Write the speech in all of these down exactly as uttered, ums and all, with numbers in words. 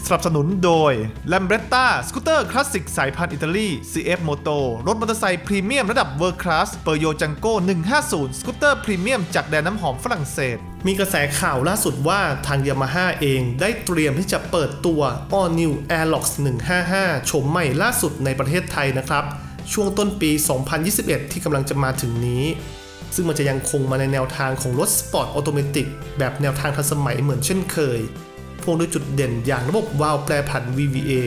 สนับสนุนโดย Lambretta สกูตเตอร์คลาสสิกสายพันธุ์อิตาลี ซี เอฟ Moto รถมอเตอร์ไซค์พรีเมียมระดับ World Class เปอร์โยจังโก้หนึ่งห้าศูนย์สกูตเตอร์พรีเมียมจากแดนน้ำหอมฝรั่งเศสมีกระแสข่าวล่าสุดว่าทาง Yamaha เองได้เตรียมที่จะเปิดตัว All New Airlox หนึ่งห้าห้าโฉมใหม่ล่าสุดในประเทศไทยนะครับช่วงต้นปี สองพันยี่สิบเอ็ด ที่กำลังจะมาถึงนี้ซึ่งมันจะยังคงมาในแนวทางของรถสปอร์ตออโตเมติกแบบแนวทางทันสมัยเหมือนเช่นเคยพ่วงด้วยจุดเด่นอย่างระบบวาล์วแปรผัน วี วี เอ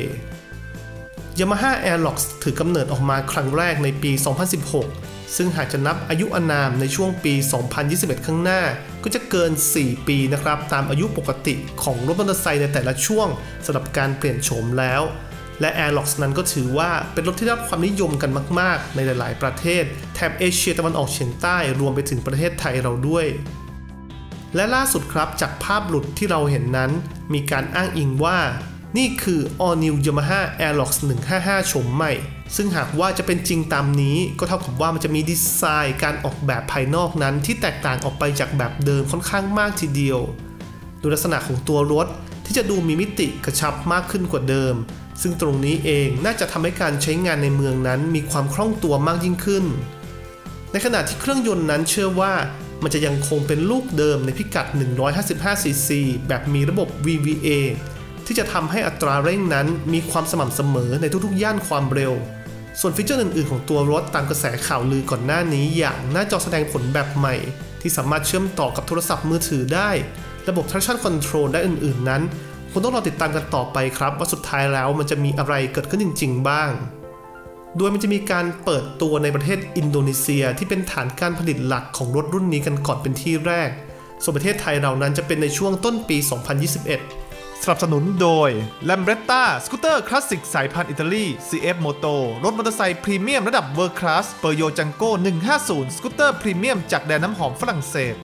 Yamaha Airlox ถือกำเนิดออกมาครั้งแรกในปี สองพันสิบหก ซึ่งหากจะนับอายุอานามในช่วงปี สองพันยี่สิบเอ็ด ข้างหน้าก็จะเกิน สี่ ปีนะครับตามอายุปกติของรถมอเตอร์ไซค์ในแต่ละช่วงสำหรับการเปลี่ยนโฉมแล้วและ Airlox นั้นก็ถือว่าเป็นรถที่ได้รับความนิยมกันมากๆในหลายๆประเทศแถบเอเชียตะวันออกเฉียงใต้รวมไปถึงประเทศไทยเราด้วยและล่าสุดครับจากภาพหลุดที่เราเห็นนั้นมีการอ้างอิงว่านี่คือ All New Yamaha Airlox หนึ่งห้าห้าโฉมใหม่ซึ่งหากว่าจะเป็นจริงตามนี้ก็เท่ากับว่ามันจะมีดีไซน์การออกแบบภายนอกนั้นที่แตกต่างออกไปจากแบบเดิมค่อนข้างมากทีเดียวดูลักษณะของตัวรถที่จะดูมีมิติกระชับมากขึ้นกว่าเดิมซึ่งตรงนี้เองน่าจะทำให้การใช้งานในเมืองนั้นมีความคล่องตัวมากยิ่งขึ้นในขณะที่เครื่องยนต์นั้นเชื่อว่ามันจะยังคงเป็นลูกเดิมในพิกัดหนึ่งร้อยห้าสิบห้าซีซีแบบมีระบบ วี วี เอ ที่จะทำให้อัตราเร่งนั้นมีความสม่ำเสมอในทุกๆย่านความเร็วส่วนฟีเจอร์อื่นๆของตัวรถตามกระแสข่าวลือก่อนหน้านี้อย่างหน้าจอแสดงผลแบบใหม่ที่สามารถเชื่อมต่อกับโทรศัพท์มือถือได้ระบบ traction control ได้อื่นๆนั้นคงต้องรอติดตามกันต่อไปครับว่าสุดท้ายแล้วมันจะมีอะไรเกิดขึ้นจริงๆบ้างโดยมันจะมีการเปิดตัวในประเทศอินโดนีเซียที่เป็นฐานการผลิตหลักของรถรุ่นนี้กันก่อนเป็นที่แรกส่วนประเทศไทยเรานั้นจะเป็นในช่วงต้นปี สองพันยี่สิบเอ็ด สนับสนุนโดย Lambretta สกูตเตอร์คลาสสิกสายพันธุ์อิตาลี ซี เอฟ Moto รถมอเตอร์ไซค์พรีเมียมระดับ World Class เปอร์โยจังโก้หนึ่งห้าศูนย์สกูตเตอร์พรีเมียมจากแดนน้ำหอมฝรั่งเศส